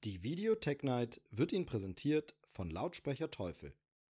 Die Video Tech Night wird Ihnen präsentiert von Lautsprecher Teufel.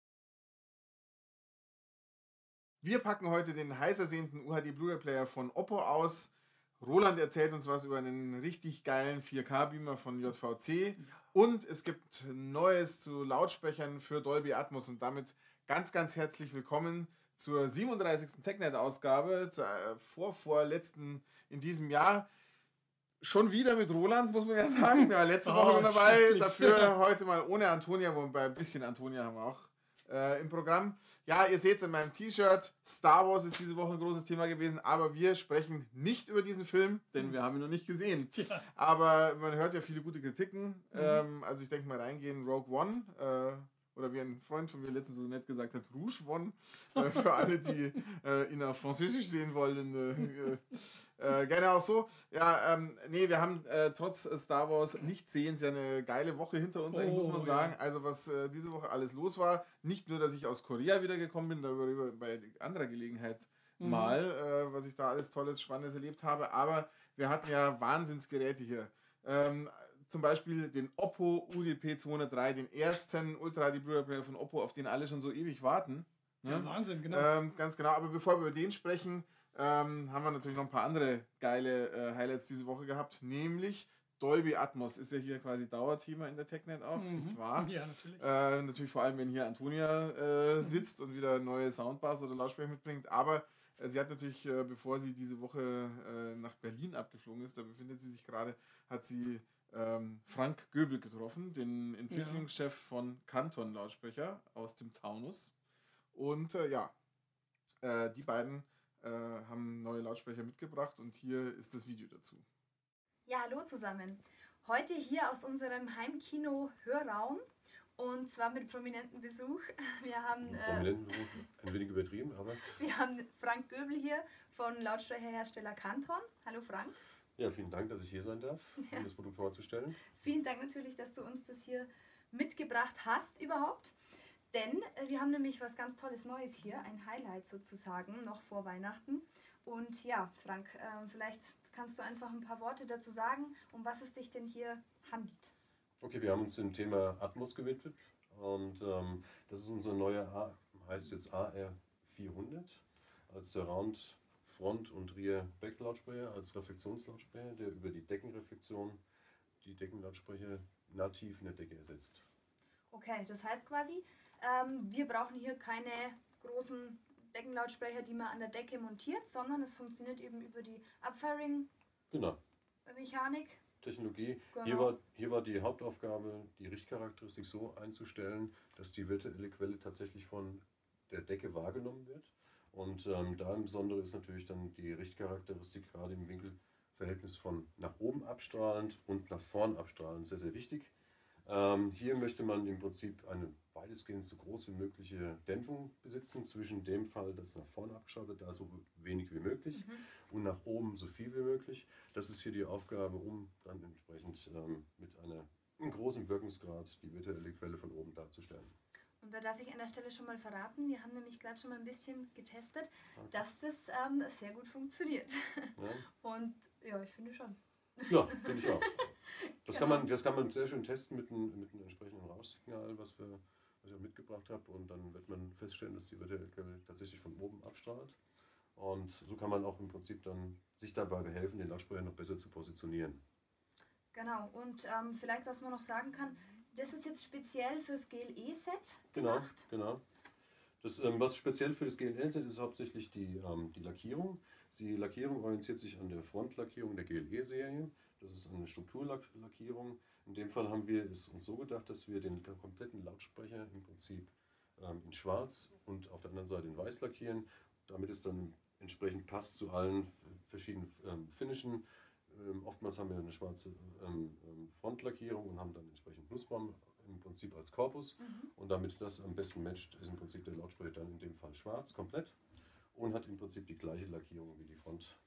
Wir packen heute den heiß ersehnten UHD Blu-ray Player von Oppo aus. Roland erzählt uns was über einen richtig geilen 4K-Beamer von JVC. Und es gibt Neues zu Lautsprechern für Dolby Atmos. Und damit ganz, ganz herzlich willkommen zur 37. TechNet-Ausgabe, zur vorvorletzten in diesem Jahr. Schon wieder mit Roland, muss man ja sagen. Ja, letzte Woche schon dabei. Dafür heute mal ohne Antonia, wobei ein bisschen Antonia haben wir auch im Programm. Ja, ihr seht es in meinem T-Shirt. Star Wars ist diese Woche ein großes Thema gewesen, aber wir sprechen nicht über diesen Film, denn wir haben ihn noch nicht gesehen. Ja. Aber man hört ja viele gute Kritiken. Also ich denke mal reingehen, Rogue One, oder wie ein Freund von mir letztens so nett gesagt hat, Rouge One, für alle, die ihn auf Französisch sehen wollen. Gerne auch so. Ja, nee, wir haben trotz Star Wars nicht sehen, ja eine geile Woche hinter uns, muss man sagen. Ja. Also was diese Woche alles los war. Nicht nur, dass ich aus Korea wiedergekommen bin, darüber bei anderer Gelegenheit mal, was ich da alles Tolles, Spannendes erlebt habe, aber wir hatten ja Wahnsinnsgeräte hier. Zum Beispiel den Oppo UDP 203, den ersten Ultra HD Blu-ray Player von Oppo, auf den alle schon so ewig warten. Ja, Wahnsinn, genau. Ganz genau, aber bevor wir über den sprechen, haben wir natürlich noch ein paar andere geile Highlights diese Woche gehabt, nämlich Dolby Atmos ist ja hier quasi Dauerthema in der TechNet auch, nicht wahr? Ja, natürlich. Natürlich vor allem, wenn hier Antonia sitzt und wieder neue Soundbars oder Lautsprecher mitbringt, aber sie hat natürlich, bevor sie diese Woche nach Berlin abgeflogen ist, da befindet sie sich gerade, hat sie Frank Göbel getroffen, den Entwicklungschef von Canton Lautsprecher aus dem Taunus. Und die beiden haben neue Lautsprecher mitgebracht und hier ist das Video dazu. Ja, hallo zusammen. Heute hier aus unserem Heimkino-Hörraum und zwar mit prominenten Besuch. Wir haben prominenten Besuch, ein wenig übertrieben, aber wir haben Frank Göbel hier von Lautsprecherhersteller Canton. Hallo Frank. Ja, vielen Dank, dass ich hier sein darf, um das Produkt vorzustellen. Vielen Dank natürlich, dass du uns das hier mitgebracht hast überhaupt. Denn wir haben nämlich was ganz Tolles Neues hier, ein Highlight sozusagen, noch vor Weihnachten. Und ja, Frank, vielleicht kannst du einfach ein paar Worte dazu sagen, um was es dich denn hier handelt. Okay, wir haben uns dem Thema Atmos gewidmet und das ist unser neuer, heißt jetzt AR400 als Surround Front- und Rear-Back-Lautsprecher, als Reflektionslautsprecher, der über die Deckenreflexion die Deckenlautsprecher nativ in der Decke ersetzt. Okay, das heißt quasi, wir brauchen hier keine großen Deckenlautsprecher, die man an der Decke montiert, sondern es funktioniert eben über die Upfiring-Mechanik. Technologie. Genau. Hier war die Hauptaufgabe, die Richtcharakteristik so einzustellen, dass die virtuelle Quelle tatsächlich von der Decke wahrgenommen wird. Und da im Besonderen ist natürlich dann die Richtcharakteristik gerade im Winkelverhältnis von nach oben abstrahlend und nach vorn abstrahlend sehr, sehr wichtig. Hier möchte man im Prinzip eine weitestgehend so groß wie mögliche Dämpfung besitzen, zwischen dem Fall, dass nach vorne abgestrahlt wird, da so wenig wie möglich und nach oben so viel wie möglich. Das ist hier die Aufgabe, um dann entsprechend mit einem großen Wirkungsgrad die virtuelle Quelle von oben darzustellen. Und da darf ich an der Stelle schon mal verraten, wir haben nämlich gerade schon mal ein bisschen getestet, dass das sehr gut funktioniert. Ja. Und ja, ich finde schon. Ja, finde ich auch. Das kann man sehr schön testen mit einem entsprechenden Rauschsignal, was ich auch mitgebracht habe. Und dann wird man feststellen, dass die virtuelle Quelle tatsächlich von oben abstrahlt. Und so kann man auch im Prinzip dann sich dabei behelfen, den Lautsprecher noch besser zu positionieren. Genau, und vielleicht, was man noch sagen kann, das ist jetzt speziell fürs GLE-Set gemacht. Genau. Das, was speziell für das GLE-Set ist hauptsächlich die Lackierung. Die Lackierung orientiert sich an der Frontlackierung der GLE-Serie. Das ist eine Strukturlackierung. In dem Fall haben wir es uns so gedacht, dass wir den kompletten Lautsprecher im Prinzip in schwarz und auf der anderen Seite in weiß lackieren, damit es dann entsprechend passt zu allen verschiedenen Finishen. Oftmals haben wir eine schwarze Frontlackierung und haben dann entsprechend Nussbaum im Prinzip als Korpus. Und damit das am besten matcht, ist im Prinzip der Lautsprecher dann in dem Fall schwarz komplett und hat im Prinzip die gleiche Lackierung wie die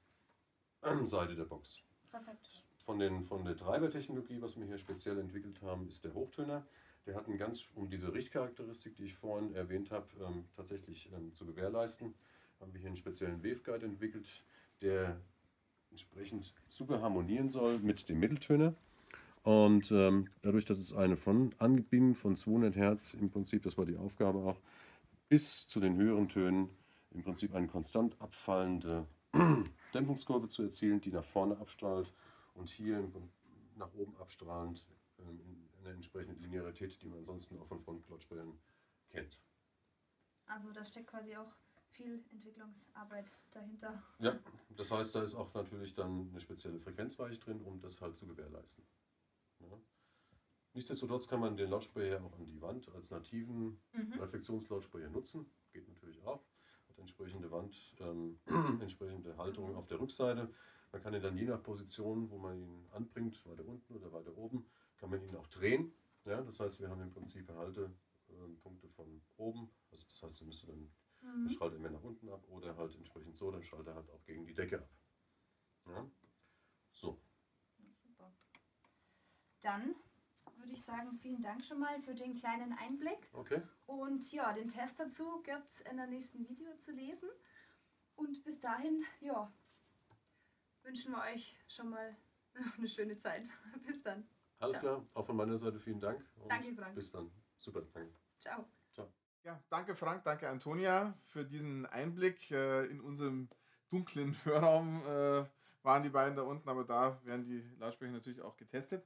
Frontseite der Box. Perfekt. Von der Treibertechnologie, was wir hier speziell entwickelt haben, ist der Hochtöner. Der hat um diese Richtcharakteristik, die ich vorhin erwähnt habe, tatsächlich zu gewährleisten, haben wir hier einen speziellen Waveguide entwickelt, der entsprechend super harmonieren soll mit dem Mitteltöner. Und dadurch, dass es eine von angebinden von 200 Hertz im Prinzip, das war die Aufgabe auch, bis zu den höheren Tönen im Prinzip eine konstant abfallende Dämpfungskurve zu erzielen, die nach vorne abstrahlt und hier nach oben abstrahlend in einer entsprechenden Linearität, die man ansonsten auch von Frontlautsprechern kennt. Also da steckt quasi auch viel Entwicklungsarbeit dahinter. Ja, das heißt, da ist auch natürlich dann eine spezielle Frequenzweiche drin, um das halt zu gewährleisten. Ja. Nichtsdestotrotz kann man den Lautsprecher auch an die Wand als nativen Reflexionslautsprecher nutzen. Geht natürlich auch. Hat entsprechende entsprechende Halterung auf der Rückseite. Man kann ihn dann je nach Position, wo man ihn anbringt, weiter unten oder weiter oben, kann man ihn auch drehen. Ja, das heißt, wir haben im Prinzip Haltepunkte von oben. Also das heißt, dann schaltet er mehr nach unten ab oder halt entsprechend so, dann schaltet er halt auch gegen die Decke ab. Ja. So. Super. Dann würde ich sagen, vielen Dank schon mal für den kleinen Einblick. Okay. Und ja, den Test dazu gibt es in der nächsten Video zu lesen. Und bis dahin, ja, wünschen wir euch schon mal eine schöne Zeit. Bis dann. Alles Ciao. klar, auch von meiner Seite vielen Dank. Und Danke, Frank. Bis dann. Super, danke. Ciao. Ja, danke Frank, danke Antonia für diesen Einblick. In unserem dunklen Hörraum waren die beiden da unten, aber da werden die Lautsprecher natürlich auch getestet.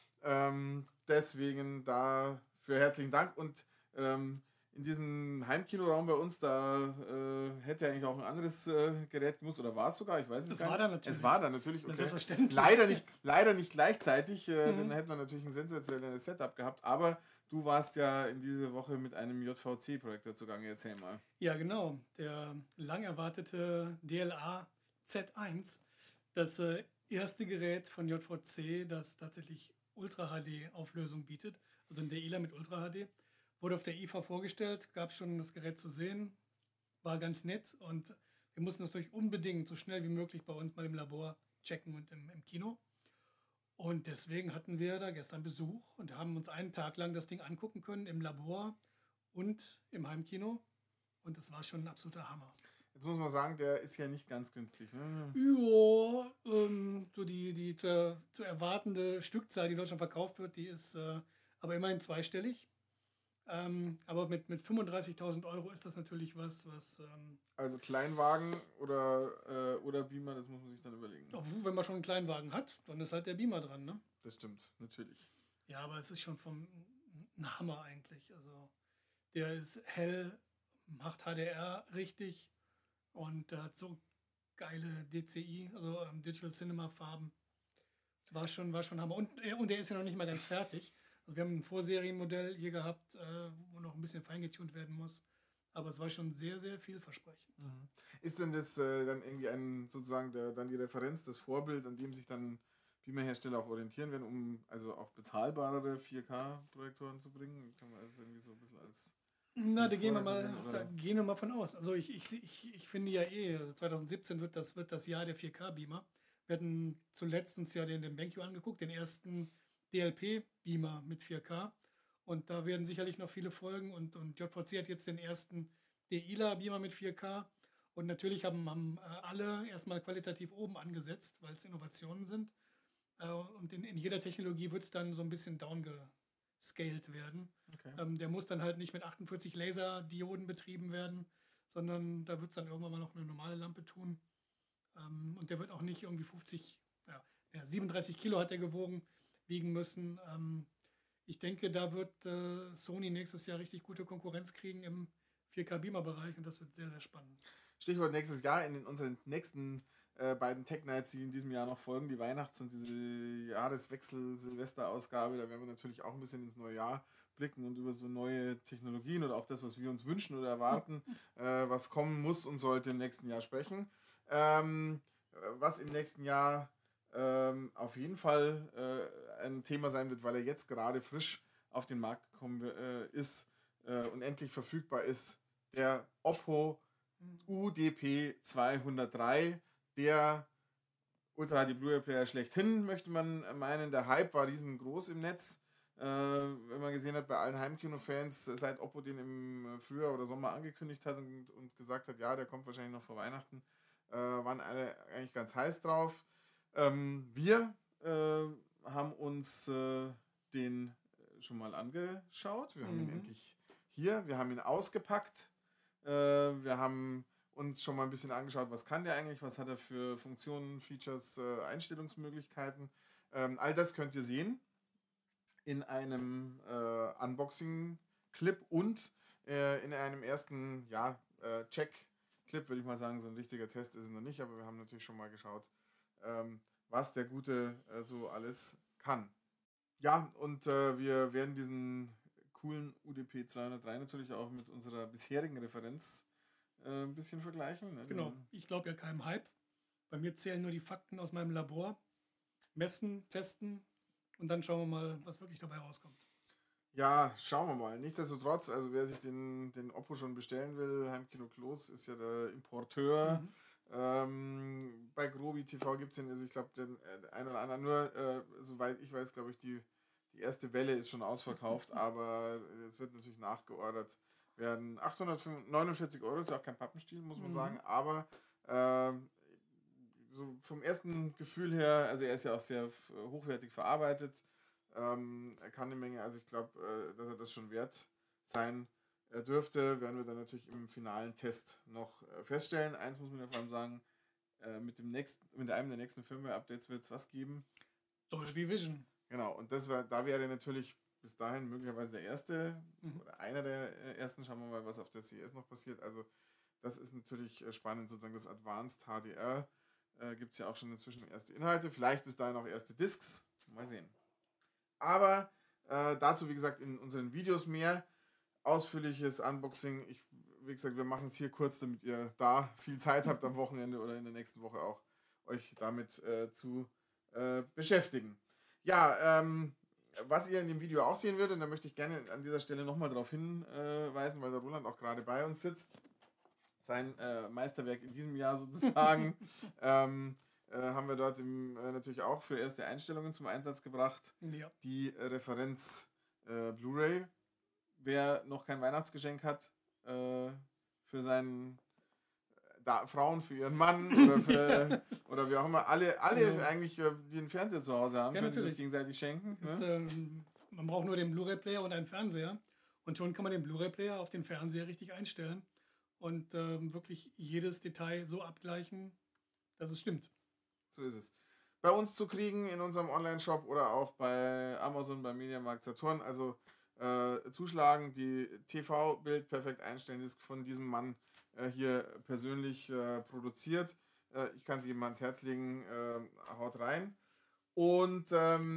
Deswegen dafür herzlichen Dank. Und in diesem Heimkinoraum bei uns, da hätte eigentlich auch ein anderes Gerät gemusst, oder war es sogar? Ich weiß es gar nicht. Es war da natürlich, okay. Leider nicht gleichzeitig, dann hätten wir natürlich ein sensationelles Setup gehabt, aber du warst ja in dieser Woche mit einem JVC-Projektor zugange. Erzähl mal. Ja, genau. Der lang erwartete DLA Z1, das erste Gerät von JVC, das tatsächlich Ultra-HD-Auflösung bietet, also ein DLA mit Ultra-HD, wurde auf der IFA vorgestellt, gab schon das Gerät zu sehen, war ganz nett und wir mussten das natürlich unbedingt so schnell wie möglich bei uns mal im Labor checken und im Kino. Und deswegen hatten wir da gestern Besuch und haben uns einen Tag lang das Ding angucken können im Labor und im Heimkino. Und das war schon ein absoluter Hammer. Jetzt muss man sagen, der ist ja nicht ganz günstig. Ne? Ja, so die zu erwartende Stückzahl, die in Deutschland verkauft wird, die ist aber immerhin zweistellig. Aber mit 35.000 Euro ist das natürlich was... Also Kleinwagen oder Beamer, das muss man sich dann überlegen. Wenn man schon einen Kleinwagen hat, dann ist halt der Beamer dran, ne? Das stimmt, natürlich. Ja, aber es ist schon ein Hammer eigentlich. Also der ist hell, macht HDR richtig und der hat so geile DCI, also Digital Cinema Farben. War schon Hammer. Und der ist ja noch nicht mal ganz fertig. Also wir haben ein Vorserienmodell hier gehabt, wo noch ein bisschen feingetunt werden muss. Aber es war schon sehr, sehr vielversprechend. Ist denn das dann irgendwie sozusagen dann die Referenz, das Vorbild, an dem sich dann Beamer-Hersteller auch orientieren werden, um also auch bezahlbarere 4K-Projektoren zu bringen? Kann man das irgendwie so ein bisschen als... Na, da gehen wir mal von aus. Also ich finde ja 2017 wird das Jahr der 4K-Beamer. Wir hatten zuletzt uns ja den BenQ angeguckt, den ersten DLP-Beamer mit 4K. Und da werden sicherlich noch viele folgen. Und JVC hat jetzt den ersten DILA-Beamer mit 4K. Und natürlich haben alle erstmal qualitativ oben angesetzt, weil es Innovationen sind. Und in jeder Technologie wird es dann so ein bisschen downscaled werden. Okay. Der muss dann halt nicht mit 48 Laserdioden betrieben werden, sondern da wird es dann irgendwann mal noch eine normale Lampe tun. Und der wird auch nicht irgendwie 37 Kilo hat der wiegen müssen. Ich denke, da wird Sony nächstes Jahr richtig gute Konkurrenz kriegen im 4K-Beamer-Bereich und das wird sehr, sehr spannend. Stichwort nächstes Jahr in unseren nächsten beiden Tech Nights, die in diesem Jahr noch folgen, die Weihnachts- und diese Jahreswechsel-Silvester-Ausgabe, da werden wir natürlich auch ein bisschen ins neue Jahr blicken und über so neue Technologien oder auch das, was wir uns wünschen oder erwarten, was kommen muss und sollte im nächsten Jahr sprechen. Was im nächsten Jahr auf jeden Fall ein Thema sein wird, weil er jetzt gerade frisch auf den Markt gekommen ist und endlich verfügbar ist, der Oppo UDP 203, der Ultra HD Blu-ray Player schlechthin, möchte man meinen. Der Hype war riesengroß im Netz. Wenn man gesehen hat, bei allen Heimkino-Fans, seit Oppo den im Frühjahr oder Sommer angekündigt hat und gesagt hat, ja, der kommt wahrscheinlich noch vor Weihnachten, waren alle eigentlich ganz heiß drauf. Wir haben uns den schon mal angeschaut. Wir haben ihn endlich hier. Wir haben ihn ausgepackt. Wir haben uns schon mal ein bisschen angeschaut, was kann der eigentlich, was hat er für Funktionen, Features, Einstellungsmöglichkeiten. All das könnt ihr sehen in einem Unboxing-Clip und in einem ersten Check-Clip, würde ich mal sagen. So ein richtiger Test ist es noch nicht, aber wir haben natürlich schon mal geschaut, was der Gute so alles kann. Ja, und wir werden diesen coolen UDP 203 natürlich auch mit unserer bisherigen Referenz ein bisschen vergleichen. Ne? Genau, ich glaube ja keinem Hype. Bei mir zählen nur die Fakten aus meinem Labor. Messen, testen und dann schauen wir mal, was wirklich dabei rauskommt. Ja, schauen wir mal. Nichtsdestotrotz, also wer sich den Oppo schon bestellen will, Heimkino Klos ist ja der Importeur. Bei Grobi TV gibt es den, also ich glaube, den ein oder anderen, nur soweit ich weiß, glaube ich, die erste Welle ist schon ausverkauft, aber es wird natürlich nachgeordert werden. 849 Euro ist ja auch kein Pappenstiel, muss man sagen, aber so vom ersten Gefühl her, also er ist ja auch sehr hochwertig verarbeitet, er kann eine Menge, also ich glaube, dass er das schon wert sein dürfte, werden wir dann natürlich im finalen Test noch feststellen. Eins muss man ja vor allem sagen, mit einem der nächsten Firmware-Updates wird es was geben? Dolby Vision. Genau, und da wäre natürlich bis dahin möglicherweise der erste oder einer der ersten. Schauen wir mal, was auf der CES noch passiert. Also das ist natürlich spannend, sozusagen das Advanced HDR. Gibt es ja auch schon inzwischen erste Inhalte, vielleicht bis dahin auch erste Discs. Mal sehen. Aber dazu, wie gesagt, in unseren Videos mehr. Ausführliches Unboxing. Wie gesagt, wir machen es hier kurz, damit ihr da viel Zeit habt am Wochenende oder in der nächsten Woche auch euch damit zu beschäftigen. Ja, was ihr in dem Video auch sehen würdet, und da möchte ich gerne an dieser Stelle nochmal darauf hinweisen, weil der Roland auch gerade bei uns sitzt. Sein Meisterwerk in diesem Jahr sozusagen. Haben wir dort natürlich auch für erste Einstellungen zum Einsatz gebracht. Ja. Die Referenz Blu-ray. Wer noch kein Weihnachtsgeschenk hat für seinen Frauen, für ihren Mann oder wie auch immer, alle eigentlich, die einen Fernseher zu Hause haben, können sich das gegenseitig schenken. Man braucht nur den Blu-ray-Player und einen Fernseher und schon kann man den Blu-ray-Player auf den Fernseher richtig einstellen und wirklich jedes Detail so abgleichen, dass es stimmt. So ist es. Bei uns zu kriegen in unserem Online-Shop oder auch bei Amazon, bei Mediamarkt Saturn, also zuschlagen, die TV-Bild perfekt einstellen, ist von diesem Mann hier persönlich produziert. Ich kann es jedem ans Herz legen, haut rein. Und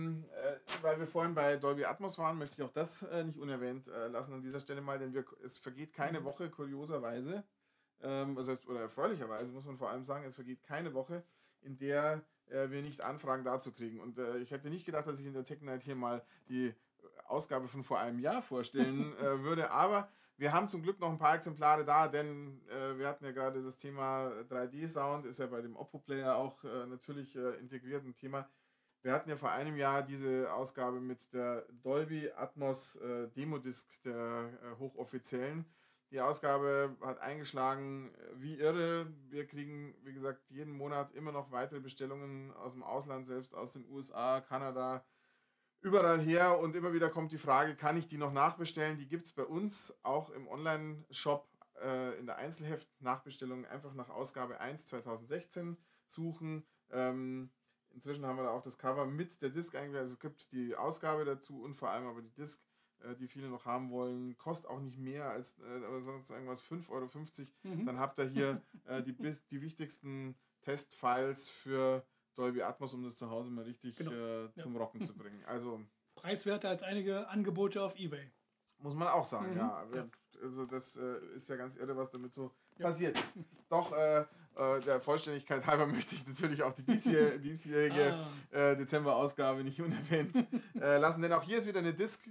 weil wir vorhin bei Dolby Atmos waren, möchte ich auch das nicht unerwähnt lassen an dieser Stelle mal, denn es vergeht keine Woche, kurioserweise, oder erfreulicherweise muss man vor allem sagen, es vergeht keine Woche, in der wir nicht Anfragen dazu kriegen. Und ich hätte nicht gedacht, dass ich in der Tech Night hier mal die Ausgabe von vor einem Jahr vorstellen würde, aber wir haben zum Glück noch ein paar Exemplare da, denn wir hatten ja gerade das Thema 3D-Sound, ist ja bei dem Oppo-Player auch natürlich integriert ein Thema. Wir hatten ja vor einem Jahr diese Ausgabe mit der Dolby Atmos Demo-Disc der hochoffiziellen. Die Ausgabe hat eingeschlagen wie irre. Wir kriegen, wie gesagt, jeden Monat immer noch weitere Bestellungen aus dem Ausland, selbst aus den USA, Kanada, überall her, und immer wieder kommt die Frage, kann ich die noch nachbestellen? Die gibt es bei uns auch im Online-Shop in der Einzelheft-Nachbestellung. Einfach nach Ausgabe 1 2016 suchen. Inzwischen haben wir da auch das Cover mit der Disc eigentlich. Also es gibt die Ausgabe dazu und vor allem aber die Disc, die viele noch haben wollen. Kostet auch nicht mehr als sonst irgendwas 5,50 €. Dann habt ihr hier die wichtigsten Testfiles für Dolby Atmos, um das zu Hause mal richtig zum Rocken zu bringen. Also preiswerter als einige Angebote auf eBay. Muss man auch sagen, ja. Also das ist ja ganz irre, was damit so passiert ist. Doch, der Vollständigkeit halber möchte ich natürlich auch die diesjährige Dezember-Ausgabe nicht unerwähnt lassen, denn auch hier ist wieder eine Disc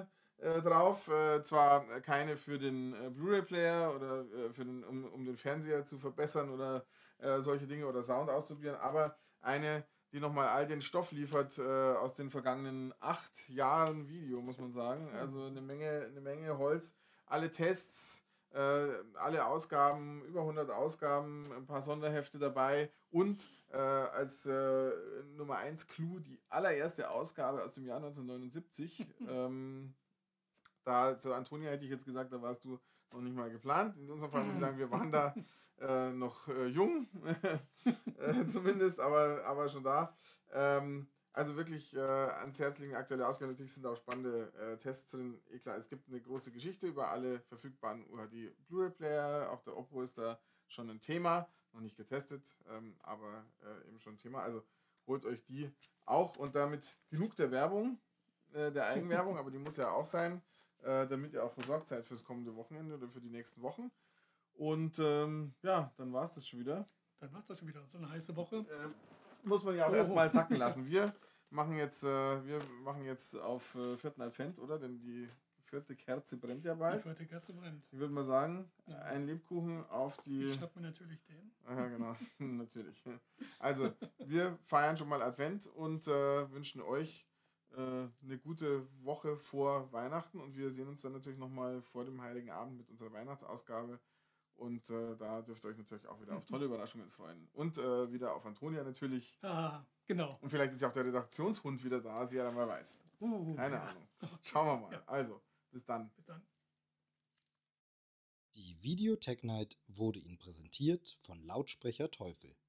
drauf. Zwar keine für den Blu-ray-Player oder um den Fernseher zu verbessern oder solche Dinge oder Sound auszuprobieren, aber eine, die nochmal all den Stoff liefert aus den vergangenen 8 Jahren Video, muss man sagen. Also eine Menge Holz. Alle Tests, Alle Ausgaben, über 100 Ausgaben, ein paar Sonderhefte dabei und als Nummer 1 Clou die allererste Ausgabe aus dem Jahr 1979. Da zu Antonia hätte ich jetzt gesagt, da warst du noch nicht mal geplant. In unserem Fall muss ich sagen, wir waren da noch jung, zumindest, aber schon da. Also wirklich ans Herz legen, aktuelle Ausgabe. Natürlich sind auch spannende Tests drin. Klar, es gibt eine große Geschichte über alle verfügbaren UHD Blu-ray-Player. Auch der Oppo ist da schon ein Thema. Noch nicht getestet, aber eben schon ein Thema. Also holt euch die auch und damit genug der Werbung, der Eigenwerbung, aber die muss ja auch sein, damit ihr auch versorgt seid fürs kommende Wochenende oder für die nächsten Wochen. Und ja, dann war es das schon wieder. Dann war es das schon wieder. So eine heiße Woche. Muss man ja auch erstmal sacken lassen. Wir machen jetzt auf 4. Advent, oder? Denn die 4. Kerze brennt ja bald. Die 4. Kerze brennt. Ich würde mal sagen, ein Lebkuchen auf die... Ich schnapp mir natürlich den. Ja, genau. Natürlich. Also, wir feiern schon mal Advent und wünschen euch eine gute Woche vor Weihnachten. Und wir sehen uns dann natürlich nochmal vor dem Heiligen Abend mit unserer Weihnachtsausgabe. Und da dürft ihr euch natürlich auch wieder auf tolle Überraschungen freuen. Und wieder auf Antonia natürlich. Ah, genau. Und vielleicht ist ja auch der Redaktionshund wieder da, sie ja dann mal weiß. Keine Ahnung. Schauen wir mal. Ja. Also, bis dann. Bis dann. Die Videotech Night wurde Ihnen präsentiert von Lautsprecher Teufel.